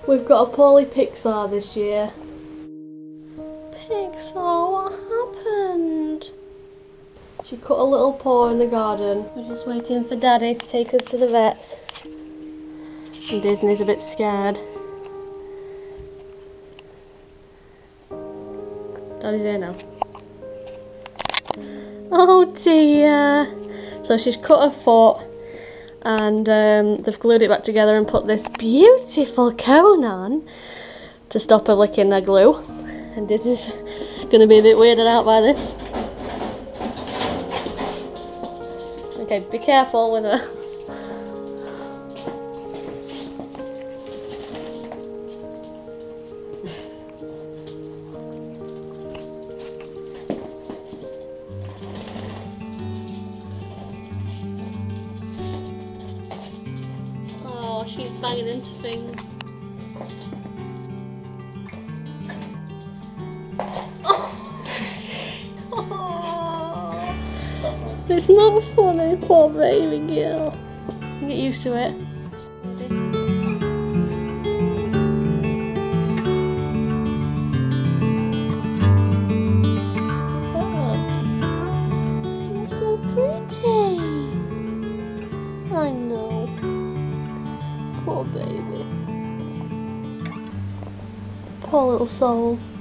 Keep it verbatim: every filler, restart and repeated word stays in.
We've got a poorly Pixar this year. Pixar, what happened? She cut a little paw in the garden. We're just waiting for Daddy to take us to the vets. And Disney's a bit scared. Daddy's here now. Oh dear. So she's cut her foot and um, they've glued it back together and put this beautiful cone on to stop her licking her glue. And Disney's going to be a bit weirded out by this. Okay, be careful with her. Oh, she's banging into things. It's not funny, poor baby girl. Get used to it. Oh, you're so pretty. I know. Poor baby. Poor little soul.